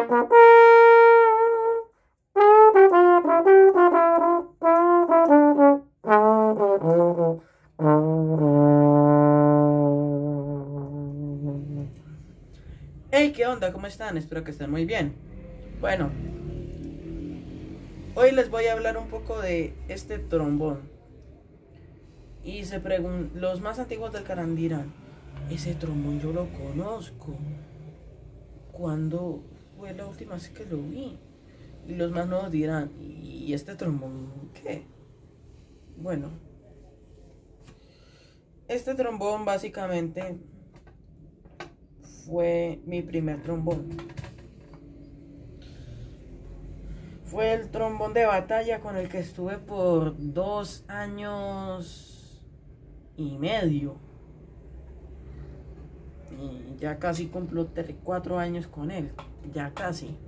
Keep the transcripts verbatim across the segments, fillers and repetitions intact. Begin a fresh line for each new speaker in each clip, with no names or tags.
Hey, ¿qué onda? ¿Cómo están? Espero que estén muy bien. Bueno, hoy les voy a hablar un poco de este trombón. Y se preguntan, los más antiguos del canal dirán, ese trombón yo lo conozco. ¿Cuándo fue la última vez que lo vi? Y los más nuevos dirán, ¿y este trombón qué? Bueno, este trombón básicamente fue mi primer trombón. Fue el trombón de batalla con el que estuve por dos años y medio. Y ya casi cumplo cuatro años con él. Ya casi.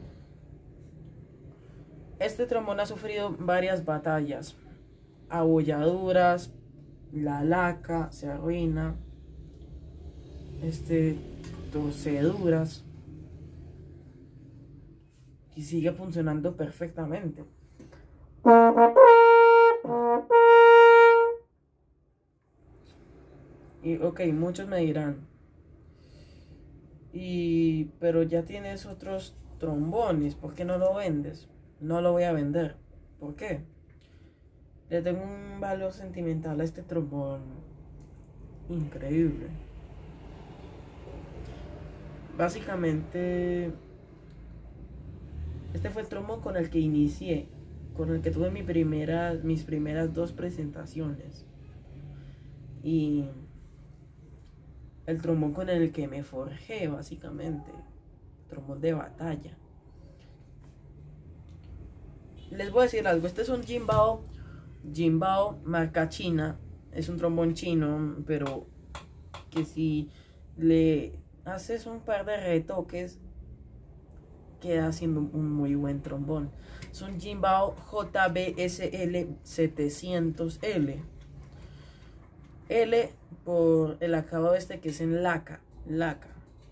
Este trombón ha sufrido varias batallas. Abolladuras, la laca se arruina. Este, torceduras. Y sigue funcionando perfectamente. Y ok, muchos me dirán, y pero ya tienes otros trombones, ¿por qué no lo vendes? No lo voy a vender. ¿Por qué? Le tengo un valor sentimental a este trombón increíble. Básicamente, este fue el trombón con el que inicié, con el que tuve mi primera, mis primeras dos presentaciones. Y el trombón con el que me forjé, básicamente. Trombón de batalla. Les voy a decir algo. Este es un Jinbao. Jinbao marca china. Es un trombón chino, pero que si le haces un par de retoques, queda siendo un muy buen trombón. Es un Jinbao J B S L setecientos L. L por el acabado este que es en laca. Laca.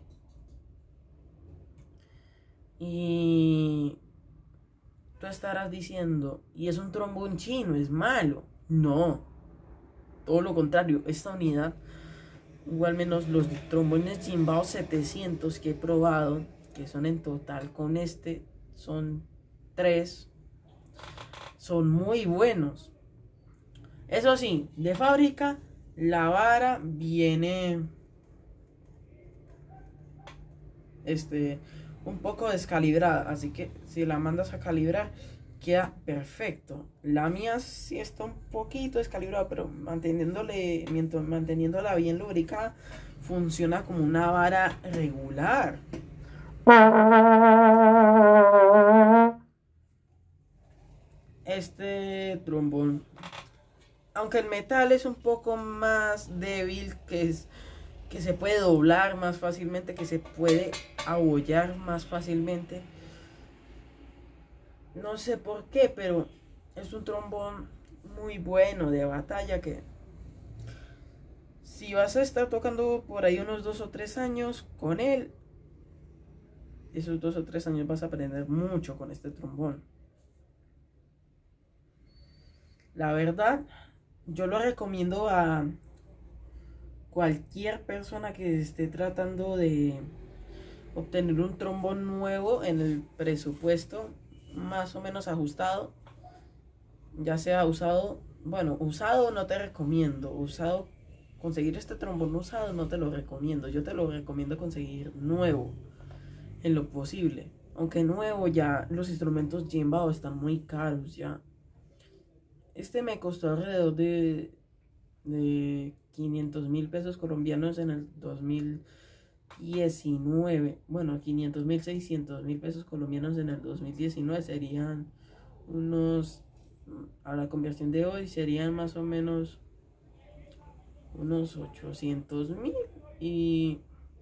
Y tú estarás diciendo, y es un trombón chino, es malo. No, todo lo contrario. Esta unidad, o al menos los trombones Jinbao setecientos que he probado, que son en total con este, son tres, son muy buenos. Eso sí, de fábrica la vara viene este un poco descalibrada, así que si la mandas a calibrar queda perfecto. La mía sí está un poquito descalibrada, pero manteniéndole manteniéndola bien lubricada, funciona como una vara regular. Este trombón, aunque el metal es un poco más débil, que es que se puede doblar más fácilmente, que se puede abollar más fácilmente, no sé por qué, pero es un trombón muy bueno de batalla, que si vas a estar tocando por ahí unos dos o tres años con él, esos dos o tres años vas a aprender mucho con este trombón. La verdad, yo lo recomiendo a cualquier persona que esté tratando de obtener un trombón nuevo en el presupuesto más o menos ajustado, ya sea usado. Bueno, usado no te recomiendo. Usado, conseguir este trombón usado no te lo recomiendo. Yo te lo recomiendo conseguir nuevo en lo posible. Aunque nuevo, ya los instrumentos Jinbao están muy caros ya. Este me costó alrededor de, de quinientos mil pesos colombianos en el dos mil diecinueve. Bueno, quinientos mil, seiscientos mil pesos colombianos en el dos mil diecinueve serían unos, a la conversión de hoy, serían más o menos unos ochocientos mil. Y,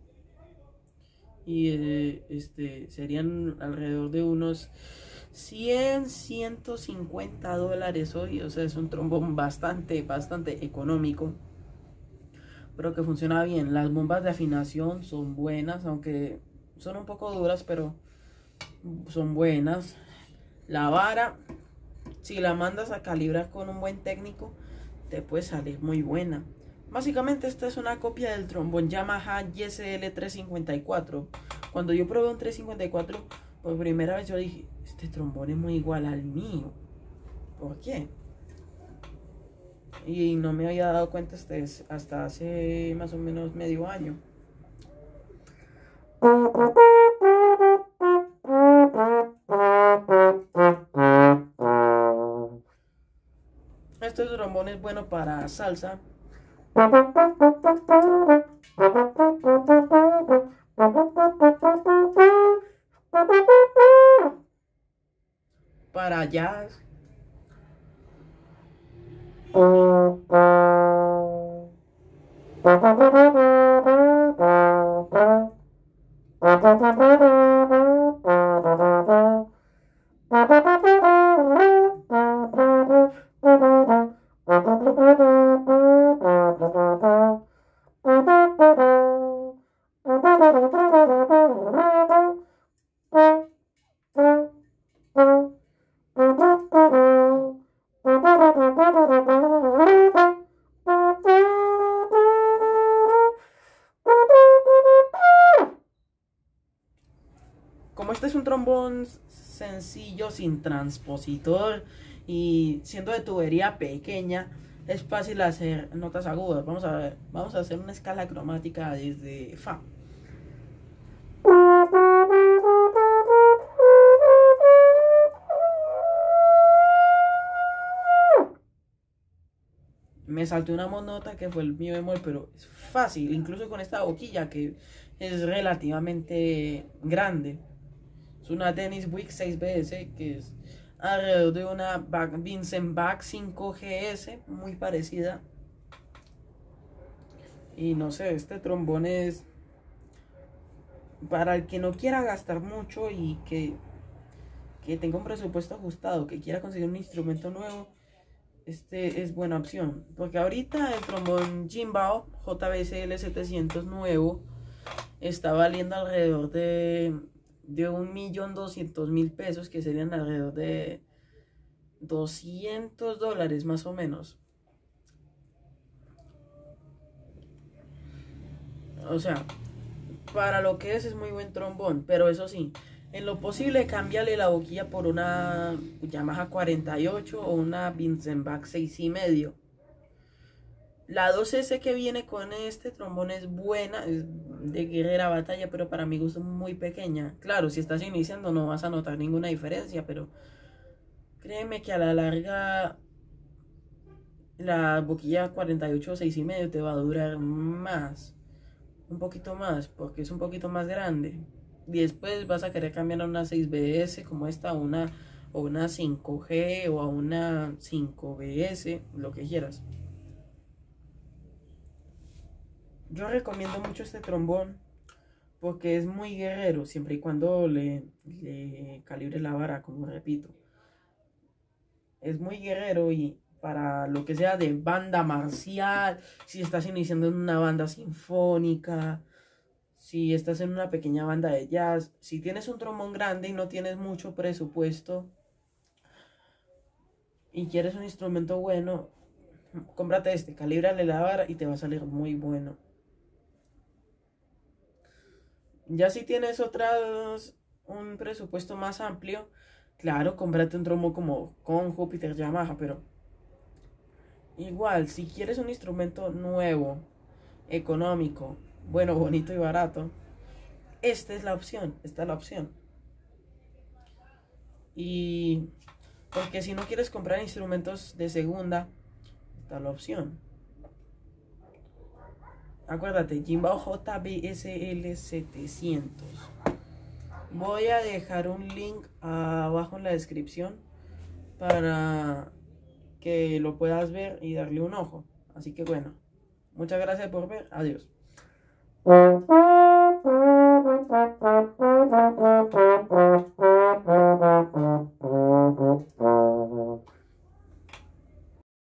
y eh, este, serían alrededor de unos cien, ciento cincuenta dólares hoy. O sea, es un trombón bastante, bastante económico, pero que funciona bien. Las bombas de afinación son buenas, aunque son un poco duras, pero son buenas. La vara, si la mandas a calibrar con un buen técnico, te puede salir muy buena. Básicamente esta es una copia del trombón Yamaha Y S L trescientos cincuenta y cuatro. Cuando yo probé un trescientos cincuenta y cuatro por primera vez, yo dije, este trombón es muy igual al mío. ¿Por qué? Y no me había dado cuenta hasta hace más o menos medio año. Este trombón es bueno para salsa. Para jazz. Como este es un trombón sencillo, sin transpositor y siendo de tubería pequeña, es fácil hacer notas agudas. Vamos a ver, vamos a hacer una escala cromática desde Fa. Me salté una monota que fue el mi bemol, pero es fácil, incluso con esta boquilla que es relativamente grande. Es una Dennis Wick seis B S que es alrededor de una Vincent Bach cinco G S, muy parecida. Y no sé, este trombón es para el que no quiera gastar mucho y que, que tenga un presupuesto ajustado, que quiera conseguir un instrumento nuevo. Este es buena opción, porque ahorita el trombón Jimbao J B S L setecientos nuevo está valiendo alrededor de, de un millón doscientos mil pesos, que serían alrededor de doscientos dólares más o menos. O sea, para lo que es es muy buen trombón, pero eso sí, en lo posible cámbiale la boquilla por una Yamaha cuarenta y ocho o una Vincent Bach seis y medio. La dos S que viene con este trombón es buena, es de guerrera batalla, pero para mi gusto es muy pequeña. Claro, si estás iniciando no vas a notar ninguna diferencia, pero créeme que a la larga la boquilla cuarenta y ocho o seis y medio te va a durar más, un poquito más, porque es un poquito más grande. Y después vas a querer cambiar a una seis B S como esta, a una, o una cinco G o a una cinco B S, lo que quieras. Yo recomiendo mucho este trombón porque es muy guerrero, siempre y cuando le, le calibre la vara, como repito. Es muy guerrero y para lo que sea de banda marcial, si estás iniciando en una banda sinfónica, si estás en una pequeña banda de jazz, si tienes un trombón grande y no tienes mucho presupuesto y quieres un instrumento bueno, cómprate este, calíbrale la vara y te va a salir muy bueno. Ya si tienes otras, un presupuesto más amplio, claro, cómprate un trombón como con Júpiter Yamaha, pero igual, si quieres un instrumento nuevo, económico, bueno, bonito y barato, esta es la opción, esta es la opción. Y porque si no quieres comprar instrumentos de segunda, esta es la opción. Acuérdate, Jimbao J B S L setecientos. Voy a dejar un link abajo en la descripción para que lo puedas ver y darle un ojo. Así que bueno, muchas gracias por ver. Adiós.